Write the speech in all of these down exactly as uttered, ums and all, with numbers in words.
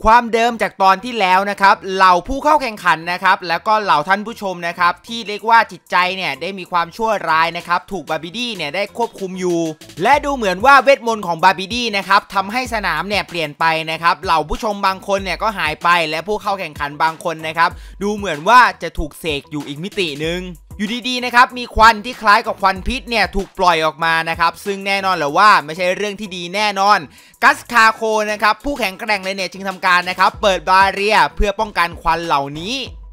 ความเดิมจากตอนที่แล้วนะครับเหล่าผู้เข้าแข่งขันนะครับแล้วก็เหล่าท่านผู้ชมนะครับที่เรียกว่าจิตใจเนี่ยได้มีความชั่วร้ายนะครับถูกบาบิดี้เนี่ยได้ควบคุมอยู่และดูเหมือนว่าเวทมนต์ของบาบิดี้นะครับทำให้สนามเนี่ยเปลี่ยนไปนะครับเหล่าผู้ชมบางคนเนี่ยก็หายไปและผู้เข้าแข่งขันบางคนนะครับดูเหมือนว่าจะถูกเสกอยู่อีกมิตินึงอยู่ดีๆนะครับมีควันที่คล้ายกับควันพิษเนี่ยถูกปล่อยออกมานะครับซึ่งแน่นอนแหละว่าไม่ใช่เรื่องที่ดีแน่นอนกัสคาโคนะครับผู้แข็งแกร่งเลยเนี่ยจึงทำการนะครับเปิดบาเรียเพื่อป้องกันควันเหล่านี้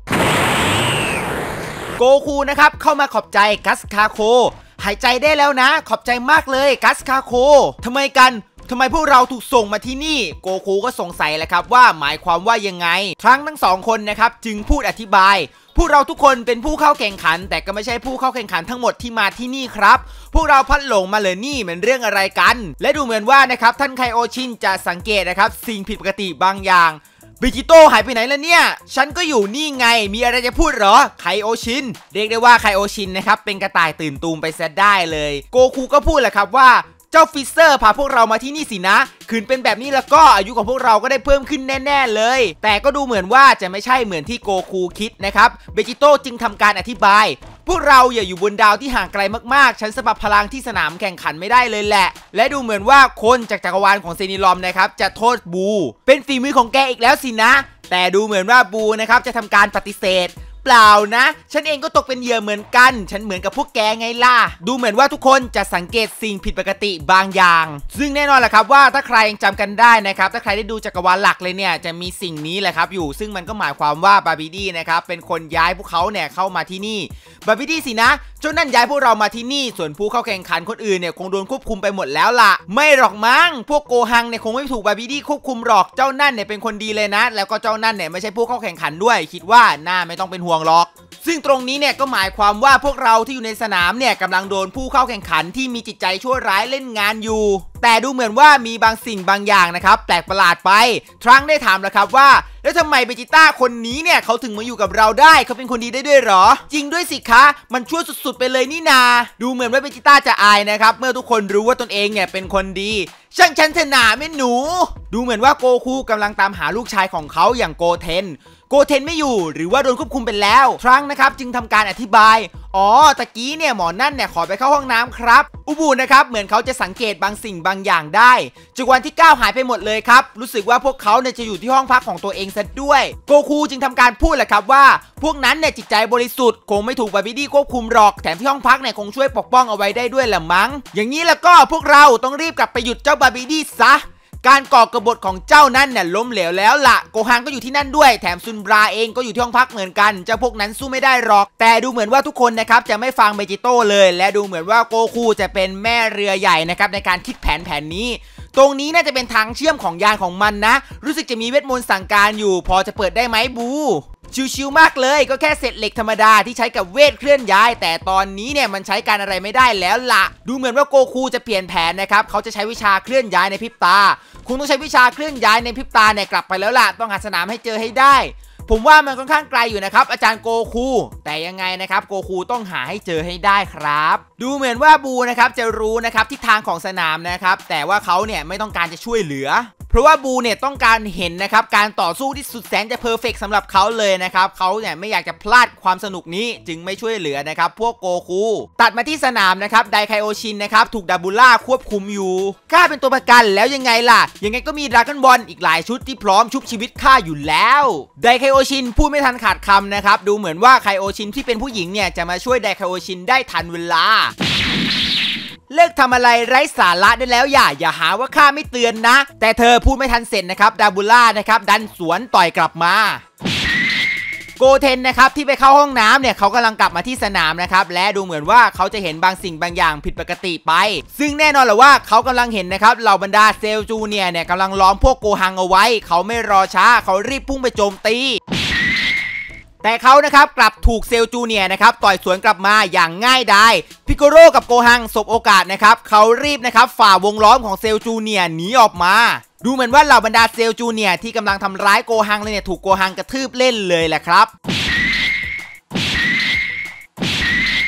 โกคูนะครับเข้ามาขอบใจกัสคาโคหายใจได้แล้วนะขอบใจมากเลยกัสคาโคทำไมกันทำไมพวกเราถูกส่งมาที่นี่โกคูก็สงสัยแหละครับว่าหมายความว่ายังไงทั้งทั้งสองคนนะครับจึงพูดอธิบายพวกเราทุกคนเป็นผู้เข้าแข่งขันแต่ก็ไม่ใช่ผู้เข้าแข่งขันทั้งหมดที่มาที่นี่ครับพวกเราพัดหลงมาเลยนี่มันเรื่องอะไรกันและดูเหมือนว่านะครับท่านไคโอชินจะสังเกตนะครับสิ่งผิดปกติบางอย่างบิจิโต้หายไปไหนล่ะเนี่ยฉันก็อยู่นี่ไงมีอะไรจะพูดเหรอไคโอชินเรียกได้ว่าไคโอชินนะครับเป็นกระต่ายตื่นตูมไปซะได้เลยโกคูก็พูดแหละครับว่าเจ้าฟิเซอร์พาพวกเรามาที่นี่สินะคืนเป็นแบบนี้แล้วก็อายุของพวกเราก็ได้เพิ่มขึ้นแน่ๆเลยแต่ก็ดูเหมือนว่าจะไม่ใช่เหมือนที่โกคูคิดนะครับเบจิโต้จึงทำการอธิบายพวกเราอย่าอยู่บนดาวที่ห่างไกลมากๆฉันสบับพลังที่สนามแข่งขันไม่ได้เลยแหละและดูเหมือนว่าคนจากจักรวาลของเซนิลอมนะครับจะโทษบูเป็นฝีมือของแกอีกแล้วสินะแต่ดูเหมือนว่าบูนะครับจะทำการปฏิเสธเปล่านะฉันเองก็ตกเป็นเหยื่อเหมือนกันฉันเหมือนกับพวกแกไงล่ะดูเหมือนว่าทุกคนจะสังเกตสิ่งผิดปกติบางอย่างซึ่งแน่นอนแหละครับว่าถ้าใครยังจำกันได้นะครับถ้าใครได้ดูจักรวาลหลักเลยเนี่ยจะมีสิ่งนี้แหละครับอยู่ซึ่งมันก็หมายความว่าบาบิดี้นะครับเป็นคนย้ายพวกเขาเนี่ยเข้ามาที่นี่บาบิดี้สินะจนนั่นย้ายพวกเรามาที่นี่ส่วนผู้เข้าแข่งขันคนอื่นเนี่ยคงโดนควบคุมไปหมดแล้วล่ะไม่หรอกมั้งพวกโกฮังเนี่ยคงไม่ถูกบาบิดี้ควบคุมหรอกเจ้านั่นเนี่ยเป็นคนดีเลยนะแล้วก็เจ้านั่นเนี่ยไม่ใช่ผู้เข้าแข่งขันด้วยคิดว่าน่าไม่ต้องเป็นห่วงหรอกซึ่งตรงนี้เนี่ยก็หมายความว่าพวกเราที่อยู่ในสนามเนี่ยกำลังโดนผู้เข้าแข่งขันที่มีจิตใจชั่วร้ายเล่นงานอยู่แต่ดูเหมือนว่ามีบางสิ่งบางอย่างนะครับแปลกประหลาดไปทรังได้ถามแล้วครับว่าแล้วทำไมเบจิต้าคนนี้เนี่ยเขาถึงมาอยู่กับเราได้เขาเป็นคนดีได้ด้วยหรอจริงด้วยสิคะมันชั่วสุดๆไปเลยนี่นาดูเหมือนว่าเบจิต้าจะอายนะครับเมื่อทุกคนรู้ว่าตนเองเนี่ยเป็นคนดีช่างฉันเถอะหนาแม่หนูดูเหมือนว่าโกคูกำลังตามหาลูกชายของเขาอย่างโกเทนโกเทนไม่อยู่หรือว่าโดนควบคุมไปแล้วทรังนะครับจึงทำการอธิบายอ๋อตะกี้เนี่ยหมอนั่นเนี่ยขอไปเข้าห้องน้ำครับอุบูนะครับเหมือนเขาจะสังเกตบางสิ่งบางอย่างได้จนวันที่เก้าหายไปหมดเลยครับรู้สึกว่าพวกเขาเนี่ยจะอยู่ที่ห้องพักของตัวเองซะด้วยโกคูจึงทำการพูดแหละครับว่าพวกนั้นเนี่ยจิตใจบริสุทธิ์คงไม่ถูกบาบิดี้ควบคุมหรอกแถมที่ห้องพักเนี่ยคงช่วยปกป้องเอาไว้ได้ด้วยละมั้งอย่างนี้แล้วก็พวกเราต้องรีบกลับไปหยุดเจ้าบาบิดี้ซะการก่อกบฏของเจ้านั่นเนี่ยล้มเหลวแล้วล่ะโกฮังก็อยู่ที่นั่นด้วยแถมซุนบราเองก็อยู่ที่ห้องพักเหมือนกันเจ้าพวกนั้นสู้ไม่ได้หรอกแต่ดูเหมือนว่าทุกคนนะครับจะไม่ฟังเบจิโต้เลยและดูเหมือนว่าโกคูจะเป็นแม่เรือใหญ่นะครับในการคิดแผนแผนนี้ตรงนี้น่าจะเป็นทางเชื่อมของยานของมันนะรู้สึกจะมีเวทมนต์สั่งการอยู่พอจะเปิดได้ไหมบูชิวๆมากเลยก็แค่เศษเหล็กธรรมดาที่ใช้กับเวทเคลื่อนย้ายแต่ตอนนี้เนี่ยมันใช้การอะไรไม่ได้แล้วล่ะดูเหมือนว่าโกคูจะเปลี่ยนแผนนะครับเขาจะใช้วิชาเคลื่อนย้ายในพริบตาคงต้องใช้วิชาเคลื่อนย้ายในพริบตาเนี่ยกลับไปแล้วล่ะต้องหาสนามให้เจอให้ได้ผมว่ามันค่อนข้างไกลอยู่นะครับอาจารย์โกคูแต่ยังไงนะครับโกคูต้องหาให้เจอให้ได้ครับดูเหมือนว่าบูนะครับจะรู้นะครับทิศทางของสนามนะครับแต่ว่าเขาเนี่ยไม่ต้องการจะช่วยเหลือเพราะว่าบูเนี่ยต้องการเห็นนะครับการต่อสู้ที่สุดแสนจะเพอร์เฟกต์สำหรับเขาเลยนะครับเขาเนี่ยไม่อยากจะพลาดความสนุกนี้จึงไม่ช่วยเหลือนะครับพวกโกคูตัดมาที่สนามนะครับไดไคโอชินนะครับถูกดาบูล่าควบคุมอยู่ข้าเป็นตัวประกันแล้วยังไงล่ะยังไงก็มีดราก้อนบอลอีกหลายชุดที่พร้อมชุบชีวิตข้าอยู่แล้วไดไคโอชินพูดไม่ทันขาดคำนะครับดูเหมือนว่าไคโอชินที่เป็นผู้หญิงเนี่ยจะมาช่วยไดไคโอชินได้ทันเวลาเลิกทำอะไรไร้สาระได้แล้วอย่าอย่าหาว่าข้าไม่เตือนนะแต่เธอพูดไม่ทันเสร็จนะครับดาบูล่านะครับดันสวนต่อยกลับมาโกเทนนะครับที่ไปเข้าห้องน้ำเนี่ยเขากำลังกลับมาที่สนามนะครับและดูเหมือนว่าเขาจะเห็นบางสิ่งบางอย่างผิดปกติไปซึ่งแน่นอนแหละว่าเขากำลังเห็นนะครับเหล่าบรรดาเซลจูเนียเนี่ยกำลังล้อมพวกโกฮังเอาไว้เขาไม่รอช้าเขารีบพุ่งไปโจมตีแต่เขานะครับกลับถูกเซลจูเนียนะครับต่อยสวนกลับมาอย่างง่ายดายพิโกโร่กับโกฮังสบโอกาสนะครับเขารีบนะครับฝ่าวงล้อมของเซลจูเนียหนีออกมาดูเหมือนว่าเหล่าบรรดาเซลจูเนียที่กำลังทำร้ายโกฮังเลยเนี่ยถูกโกฮังกระทืบเล่นเลยแหละครับ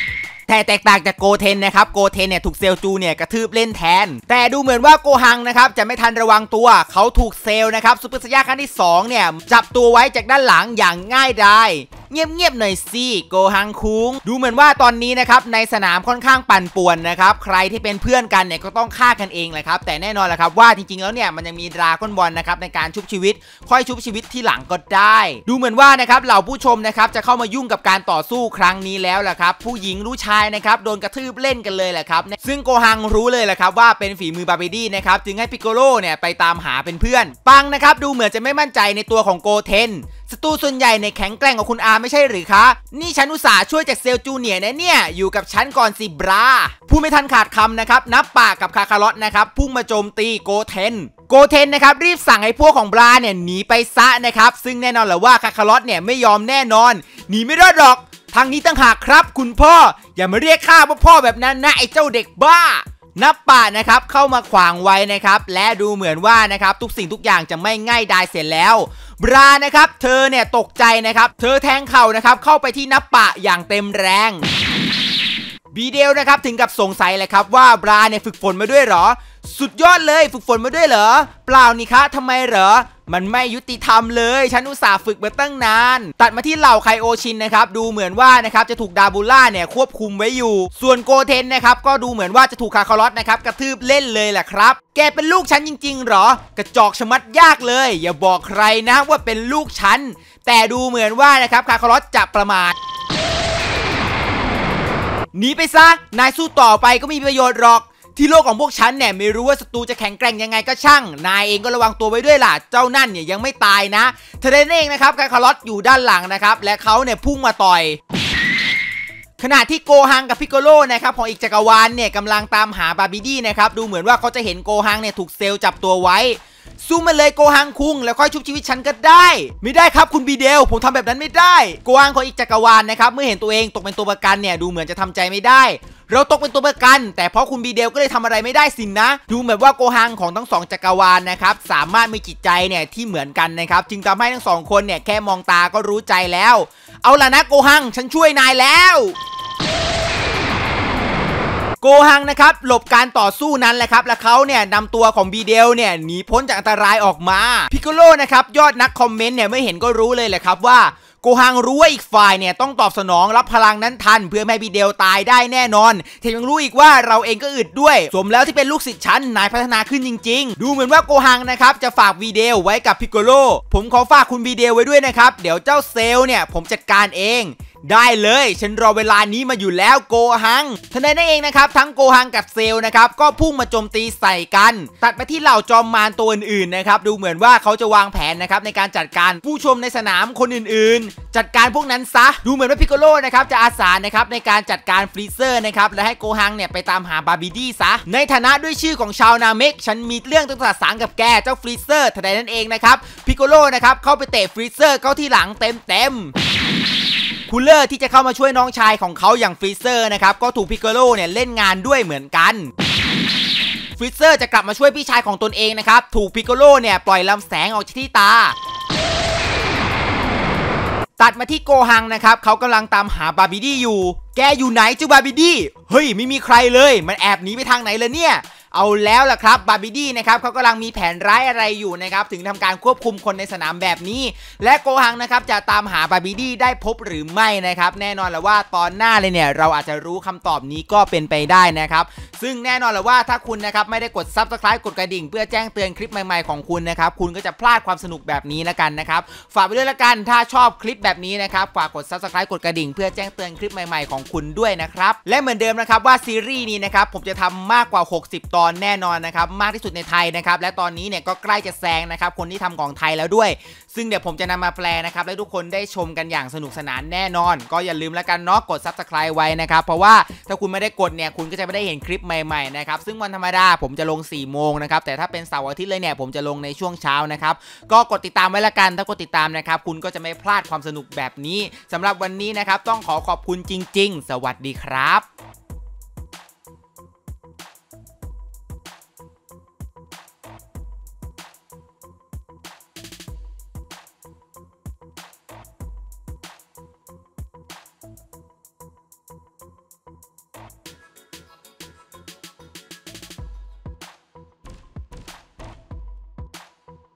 แต่แตกต่างจากโกเทนนะครับโกเทนเนี่ยถูกเซลจูเนี่ยกระทืบเล่นแทนแต่ดูเหมือนว่าโกฮังนะครับจะไม่ทันระวังตัวเขาถูกเซลนะครับซุปเปอร์ไซย่าครั้งที่สองเนี่ยจับตัวไว้จากด้านหลังอย่างง่ายดายเงียบๆหน่อยสิโกฮังคุงดูเหมือนว่าตอนนี้นะครับในสนามค่อนข้างปั่นป่วนนะครับใครที่เป็นเพื่อนกันเนี่ยก็ต้องฆ่ากันเองแหละครับแต่แน่นอนแหละครับว่าจริงๆแล้วเนี่ยมันยังมีดราก้อนบอลนะครับในการชุบชีวิตค่อยชุบชีวิตที่หลังก็ได้ดูเหมือนว่านะครับเหล่าผู้ชมนะครับจะเข้ามายุ่งกับการต่อสู้ครั้งนี้แล้วแหละครับผู้หญิงรู้ชายนะครับโดนกระทืบเล่นกันเลยแหละครับซึ่งโกฮังรู้เลยแหละครับว่าเป็นฝีมือบาร์บีดี้นะครับจึงให้ปิโกโลเนี่ยไปตามหาเป็นเพื่อนปังนะครับดูเหมือนจะไม่มั่นใจในตัวของโกเทนศัตรูส่วนใหญ่ในแข็งแกร่งกว่าคุณอาไม่ใช่หรือคะนี่ฉันอุตส่าห์ช่วยจากเซลจูเนียร์นะเนี่ยอยู่กับฉันก่อนสิบราผู้ไม่ทันขาดคำนะครับนับปากกับคาคารอตนะครับพุ่งมาโจมตีโกเทนโกเทนนะครับรีบสั่งให้พวกของบราเนี่ยหนีไปซะนะครับซึ่งแน่นอนแหละว่าคาคารอตเนี่ยไม่ยอมแน่นอนหนีไม่รอดหรอกทางนี้ตั้งหากครับคุณพ่ออย่ามาเรียกข้าว่าพ่อแบบนั้นนะไอ้เจ้าเด็กบ้านับป่านะครับเข้ามาขวางไว้นะครับและดูเหมือนว่านะครับทุกสิ่งทุกอย่างจะไม่ง่ายดายเสร็จแล้วบรานะครับเธอเนี่ยตกใจนะครับเธอแทงเข่านะครับเข้าไปที่นับป่าอย่างเต็มแรงบีเดลนะครับถึงกับสงสัยเลยครับว่าบราเนี่ยฝึกฝนมาด้วยเหรอสุดยอดเลยฝึกฝนมาด้วยเหรอเปล่านี่คะทำไมเหรอมันไม่ยุติธรรมเลยฉันอุตส่าห์ฝึกมาตั้งนานตัดมาที่เหล่าไคโอชินนะครับดูเหมือนว่านะครับจะถูกดาบูล่าเนี่ยควบคุมไว้อยู่ส่วนโกเทนนะครับก็ดูเหมือนว่าจะถูกคาคารอตนะครับกระทืบเล่นเลยแหละครับแกเป็นลูกฉันจริงๆเหรอกระจอกชะมัดยากเลยอย่าบอกใครนะว่าเป็นลูกฉันแต่ดูเหมือนว่านะครับคาคารอตจะประมาทหนีไปซะนายสู้ต่อไปก็มีประโยชน์หรอกที่โลกของพวกฉันเนี่ยไม่รู้ว่าศัตรูจะแข็งแกร่งยังไงก็ช่างนายเองก็ระวังตัวไว้ด้วยล่ะเจ้านั่นเนี่ยยังไม่ตายนะเธอเองนะครับคาคารอตอยู่ด้านหลังนะครับและเขาเนี่ยพุ่งมาต่อยขณะที่โกฮังกับพิโกโลนะครับของอีกจักรวาลเนี่ยกำลังตามหาบาร์บีดี้นะครับดูเหมือนว่าเขาจะเห็นโกฮังเนี่ยถูกเซลล์จับตัวไว้สู้มาเลยโกฮังคุงแล้วค่อยชุบชีวิตฉันก็ได้ไม่ได้ครับคุณบีเดลผมทำแบบนั้นไม่ได้โกฮังของอีกจักรวาลนะครับเมื่อเห็นตัวเองตกเป็นตัวประกันเนี่ยดูเหมือนจะทำใจไม่ได้เราตกเป็นตัวประกันแต่เพราะคุณบีเดลก็เลยทำอะไรไม่ได้สินนะดูเหมือนว่าโกฮังของทั้งสองจักรวาลนะครับสามารถมีจิตใจเนี่ยที่เหมือนกันนะครับจึงทำให้ทั้งสองคนเนี่ยแค่มองตาก็รู้ใจแล้วเอาล่ะนะโกฮังฉันช่วยนายแล้วโกฮังนะครับหลบการต่อสู้นั้นแหละครับและเขาเนี่ยนำตัวของบีเดลเนี่ยหนีพ้นจากอันตรายออกมาพิโกโลนะครับยอดนักคอมเมนต์เนี่ยไม่เห็นก็รู้เลยแหละครับว่าโกฮังรู้ว่าอีกฝ่ายเนี่ยต้องตอบสนองรับพลังนั้นทันเพื่อไม่ให้บีเดลตายได้แน่นอนแถมยังรู้อีกว่าเราเองก็อึดด้วยสมแล้วที่เป็นลูกศิษย์ฉันนายพัฒนาขึ้นจริงๆดูเหมือนว่าโกฮังนะครับจะฝากบีเดลไว้กับพิโกโลผมขอฝากคุณบีเดลไว้ด้วยนะครับเดี๋ยวเจ้าเซลเนี่ยผมจัดการเองได้เลยฉันรอเวลานี้มาอยู่แล้วโกฮังทันใดนั่นเองนะครับทั้งโกฮังกับเซลนะครับก็พุ่งมาโจมตีใส่กันตัดไปที่เหล่าจอมมารตัวอื่นๆนะครับดูเหมือนว่าเขาจะวางแผนนะครับในการจัดการผู้ชมในสนามคนอื่นๆจัดการพวกนั้นซะดูเหมือนว่าพิโกโลนะครับจะอาสานะครับในการจัดการฟรีเซอร์นะครับและให้โกฮังเนี่ยไปตามหาบาร์บีดี้ซะในฐานะด้วยชื่อของชาวนาเมกฉันมีเรื่องต้องสื่อสารกับแกเจ้าฟรีเซอร์ทันใดนั่นเองนะครับพิโกโลนะครับเข้าไปเตะฟรีเซอร์เข้าที่หลังเต็มๆคูลเลอร์ที่จะเข้ามาช่วยน้องชายของเขาอย่างฟรีเซอร์นะครับก็ถูกพิโกโลเนี่ยเล่นงานด้วยเหมือนกันฟรีเซอร์จะกลับมาช่วยพี่ชายของตนเองนะครับถูกพิโกโลเนี่ยปล่อยลำแสงออกจากที่ตาตัดมาที่โกฮังนะครับเขากำลังตามหาบาร์บีดี้อยู่แกอยู่ไหนเจ้าบาร์บีดี้เฮ้ยไม่มีใครเลยมันแอบหนีไปทางไหนเลยเนี่ยเอาแล้วล่ะครับบาร์บีดี้นะครับเขากำลังมีแผนร้ายอะไรอยู่นะครับถึงทำการควบคุมคนในสนามแบบนี้และโกฮังนะครับจะตามหาบาร์บีดี้ได้พบหรือไม่นะครับแน่นอนแหละว่าตอนหน้าเลยเนี่ยเราอาจจะรู้คำตอบนี้ก็เป็นไปได้นะครับซึ่งแน่นอนแหละว่าถ้าคุณนะครับไม่ได้กด ซับสไครบ์ กดกระดิ่งเพื่อแจ้งเตือนคลิปใหม่ๆของคุณนะครับคุณก็จะพลาดความสนุกแบบนี้แล้วกันนะครับฝากไปด้วยละกันถ้าชอบคลิปแบบนี้นะครับฝากกด ซับสไครบ์ กดกระดิ่งเพื่อแจ้งเตือนคลิปใหม่ๆของคุณด้วยนะครับและเหมือนเดิมนะครับว่าซีรีส์นี้นะครับผมจะทำมากกว่าหกสิบตอนแน่นอนนะครับมากที่สุดในไทยนะครับและตอนนี้เนี่ยก็ใกล้จะแซงนะครับคนที่ทำของไทยแล้วด้วยซึ่งเดี๋ยวผมจะนำมาแปลนะครับและทุกคนได้ชมกันอย่างสนุกสนานแน่นอนก็อย่าลืมแล้วกันเนาะกด ซับสไครบ์ ไว้นะครับเพราะว่าถ้าคุณไม่ได้กดเนี่ยคุณก็จะไม่ได้เห็นคลิปใหม่ๆนะครับซึ่งวันธรรมดาผมจะลงสี่โมงนะครับแต่ถ้าเป็นเสาร์อาทิตย์เลยเนี่ยผมจะลงในช่วงเช้านะครับก็กดติดตามไว้ละกันถ้ากดติดตามนะครับคุณก็จะไม่พลาดความสนุกแบบนี้สำหรับวันนี้นะครับต้องขอขอบคุณจริงๆสวัสดีครับ